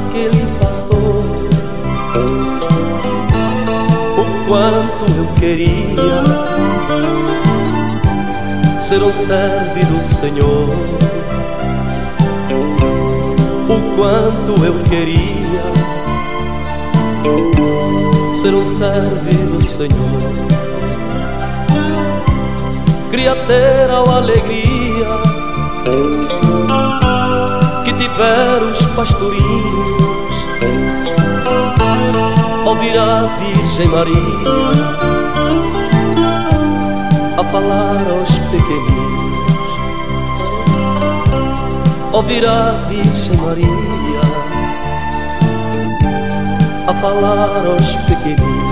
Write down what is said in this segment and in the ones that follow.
aquele pastor, o quanto eu queria ser um servo do Senhor, o quanto eu queria ser um servo do Senhor. Queria ter a alegria que tiveram os pastorinhos, ouvir a Virgem Maria a falar aos pequeninos, ouvir a Virgem Maria a falar aos pequeninos.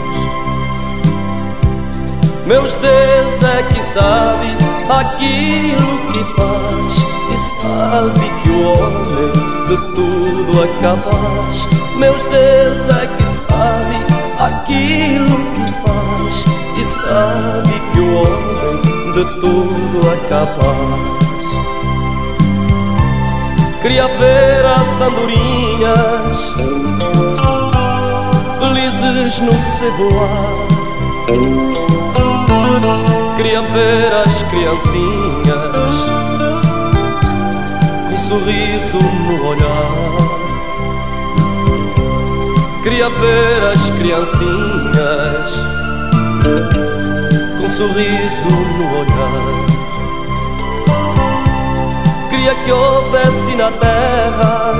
Meus Deus é que sabe aquilo que faz, e sabe que o homem de tudo é capaz. Meus Deus é que sabe aquilo que faz, e sabe que o homem de tudo é capaz. Queria ver as andorinhas felizes no cebolar, queria ver as criancinhas com um sorriso no olhar, queria ver as criancinhas com um sorriso no olhar. Queria que houvesse na terra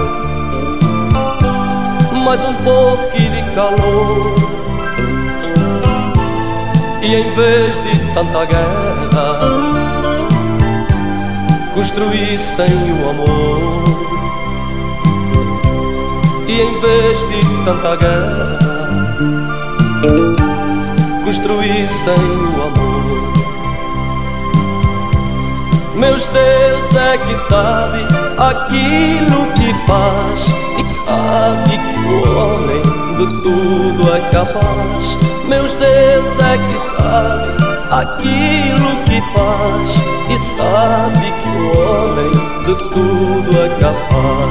mais um pouquinho de calor, e em vez de tanta guerra construíssem o amor, e em vez de tanta guerra construíssem o amor. Meus Deus é que sabe aquilo que faz, e que sabe que o homem de tudo é capaz. Meus Deus é que sabe aquilo que faz, e sabe que o homem de tudo é capaz.